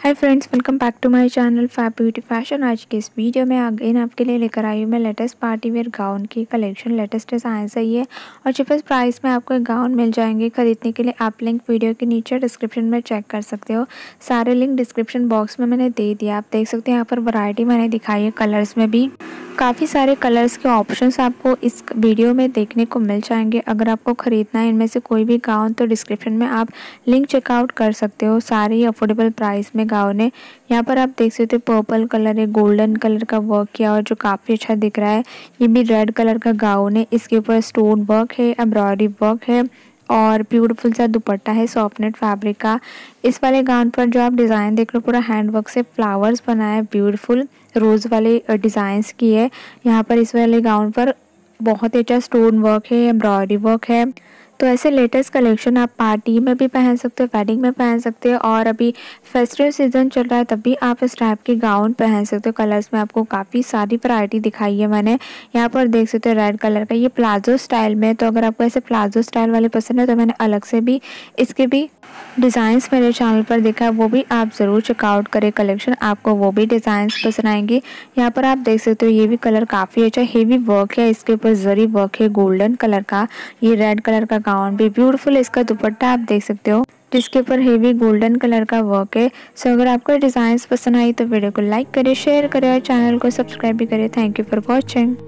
Hi friends, welcome back to my channel fab beauty fashion. आज के इस video में अगेन आपके लिए लेकर आई हूँ मैं लेटेस्ट पार्टी वेयर गाउन की कलेक्शन। लेटेस्ट डिज़ाइन सही है और चीपेस्ट प्राइस में आपको गाउन मिल जाएंगे। खरीदने के लिए आप लिंक वीडियो के नीचे डिस्क्रिप्शन में चेक कर सकते हो। सारे लिंक डिस्क्रिप्शन बॉक्स में मैंने दे दिया। आप देख सकते हैं यहाँ पर वैरायटी मैंने दिखाई है, कलर्स में भी काफ़ी सारे कलर्स के ऑप्शंस आपको इस वीडियो में देखने को मिल जाएंगे। अगर आपको ख़रीदना है इनमें से कोई भी गाउन तो डिस्क्रिप्शन में आप लिंक चेकआउट कर सकते हो। सारे ही अफोर्डेबल प्राइस में गाउन है। यहाँ पर आप देख सकते हो पर्पल कलर है, गोल्डन कलर का वर्क किया और जो काफ़ी अच्छा दिख रहा है। ये भी रेड कलर का गाउन है, इसके ऊपर स्टोन वर्क है, एम्ब्रॉयडरी वर्क है और ब्यूटीफुल सा दुपट्टा है सॉफ्ट नेट फैब्रिक का। इस वाले गाउन पर जो आप डिज़ाइन देख रहे हो पूरा हैंड वर्क से फ्लावर्स बनाया है, ब्यूटीफुल रोज़ वाले डिज़ाइंस की है। यहाँ पर इस वाले गाउन पर बहुत ही अच्छा स्टोन वर्क है, एम्ब्रॉयडरी वर्क है। तो ऐसे लेटेस्ट कलेक्शन आप पार्टी में भी पहन सकते हो, वेडिंग में पहन सकते हो और अभी फेस्टिव सीजन चल रहा है तब भी आप इस टाइप के गाउन पहन सकते हो। कलर्स में आपको काफ़ी सारी वैरायटी दिखाई है मैंने। यहाँ पर देख सकते हो रेड कलर का, ये प्लाजो स्टाइल में। तो अगर आपको ऐसे प्लाजो स्टाइल वाले पसंद है तो मैंने अलग से भी इसके भी डिज़ाइंस मेरे चैनल पर देखा है, वो भी आप ज़रूर चेकआउट करें कलेक्शन, आपको वो भी डिज़ाइंस पसंद आएंगे। यहाँ पर आप देख सकते हो ये भी कलर काफ़ी अच्छा हेवी वर्क है, इसके ऊपर जरी वर्क है गोल्डन कलर का। ये रेड कलर का गाउन भी ब्यूटीफुल, इसका दुपट्टा आप देख सकते हो जिसके ऊपर हेवी गोल्डन कलर का वर्क है। सो अगर आपको डिज़ाइंस पसंद आई तो वीडियो को लाइक करें, शेयर करें और चैनल को सब्सक्राइब भी करें। Thank you for watching.